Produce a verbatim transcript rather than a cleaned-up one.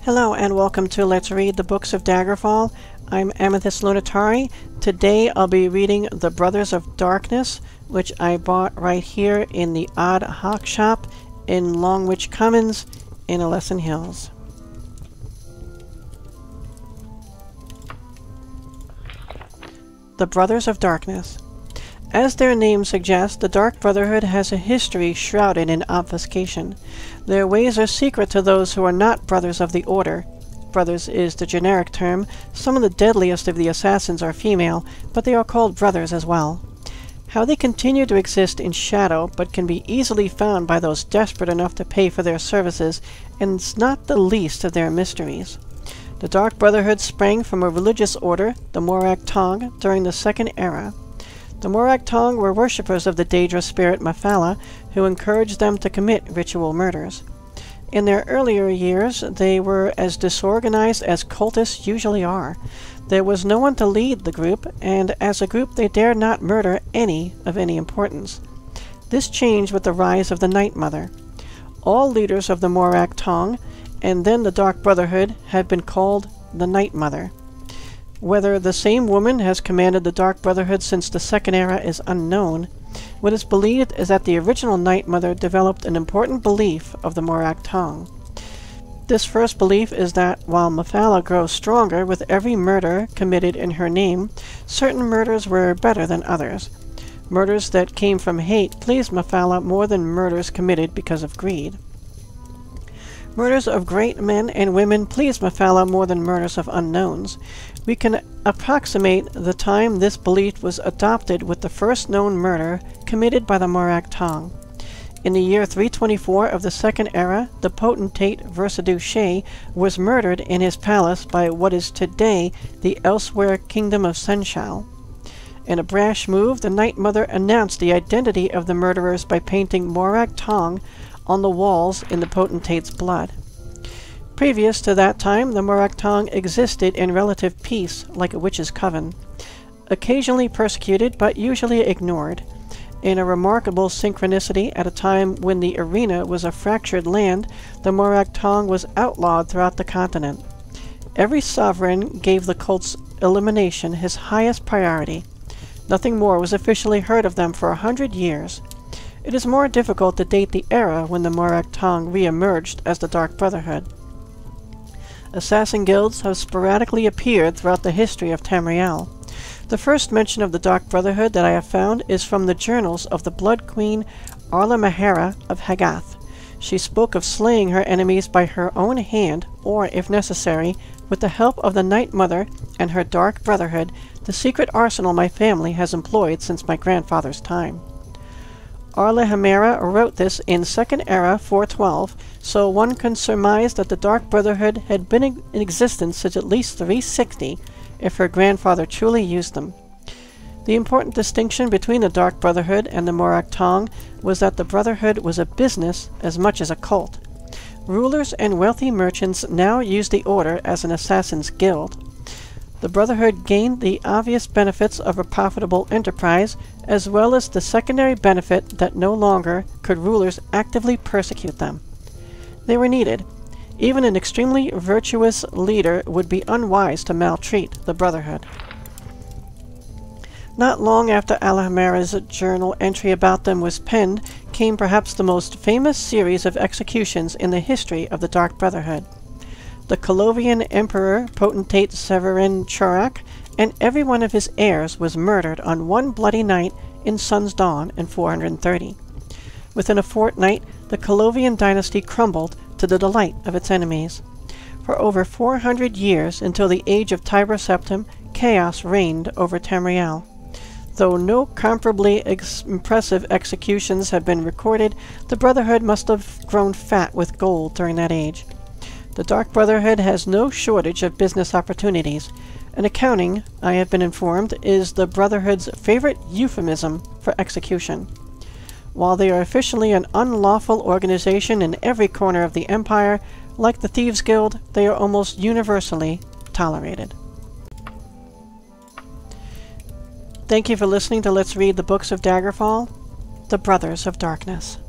Hello and welcome to Let's Read the Books of Daggerfall. I'm Amethyst Lunatari. Today I'll be reading The Brothers of Darkness, which I bought right here in the Ad Hoc shop in Longwich Commons in Ellesson Hills. The Brothers of Darkness. As their name suggests, the Dark Brotherhood has a history shrouded in obfuscation. Their ways are secret to those who are not Brothers of the Order. Brothers is the generic term. Some of the deadliest of the assassins are female, but they are called brothers as well. How they continue to exist in shadow, but can be easily found by those desperate enough to pay for their services, and it's not the least of their mysteries. The Dark Brotherhood sprang from a religious order, the Morag Tong, during the Second Era. The Morag Tong were worshippers of the Daedra spirit Mephala, who encouraged them to commit ritual murders. In their earlier years, they were as disorganized as cultists usually are. There was no one to lead the group, and as a group they dared not murder any of any importance. This changed with the rise of the Night Mother. All leaders of the Morag Tong, and then the Dark Brotherhood, have been called the Night Mother. Whether the same woman has commanded the Dark Brotherhood since the Second Era is unknown. What is believed is that the original Night Mother developed an important belief of the Morag Tong. This first belief is that, while Mephala grows stronger with every murder committed in her name, certain murders were better than others. Murders that came from hate pleased Mephala more than murders committed because of greed. Murders of great men and women please Mephala more than murders of unknowns. We can approximate the time this belief was adopted with the first known murder committed by the Morag Tong. In the year three twenty-four of the Second Era, the potentate Versidue Shea was murdered in his palace by what is today the elsewhere Kingdom of Senshal. In a brash move, the Night Mother announced the identity of the murderers by painting Morag Tong on the walls in the potentate's blood. Previous to that time, the Morag Tong existed in relative peace, like a witch's coven. Occasionally persecuted, but usually ignored. In a remarkable synchronicity, at a time when the arena was a fractured land, the Morag Tong was outlawed throughout the continent. Every sovereign gave the cult's elimination his highest priority. Nothing more was officially heard of them for a hundred years. It is more difficult to date the era when the Morag Tong re-emerged as the Dark Brotherhood. Assassin guilds have sporadically appeared throughout the history of Tamriel. The first mention of the Dark Brotherhood that I have found is from the journals of the Blood Queen Arla Mahara of Hagath. She spoke of slaying her enemies by her own hand, or, if necessary, with the help of the Night Mother and her Dark Brotherhood, the secret arsenal my family has employed since my grandfather's time. Arla Hamera wrote this in Second Era four twelve, so one can surmise that the Dark Brotherhood had been in existence since at least three sixty, if her grandfather truly used them. The important distinction between the Dark Brotherhood and the Morag Tong was that the Brotherhood was a business as much as a cult. Rulers and wealthy merchants now used the order as an assassin's guild. The Brotherhood gained the obvious benefits of a profitable enterprise, as well as the secondary benefit that no longer could rulers actively persecute them. They were needed. Even an extremely virtuous leader would be unwise to maltreat the Brotherhood. Not long after Alhamera's journal entry about them was penned, came perhaps the most famous series of executions in the history of the Dark Brotherhood. The Colovian Emperor Potentate Severin Chorak and every one of his heirs was murdered on one bloody night in Sun's Dawn in four hundred thirty. Within a fortnight, the Colovian dynasty crumbled to the delight of its enemies. For over four hundred years, until the age of Tiber Septim, chaos reigned over Tamriel. Though no comparably ex impressive executions have been recorded, the Brotherhood must have grown fat with gold during that age. The Dark Brotherhood has no shortage of business opportunities. An accounting, I have been informed, is the Brotherhood's favorite euphemism for execution. While they are officially an unlawful organization in every corner of the Empire, like the Thieves' Guild, they are almost universally tolerated. Thank you for listening to Let's Read the Books of Daggerfall, The Brothers of Darkness.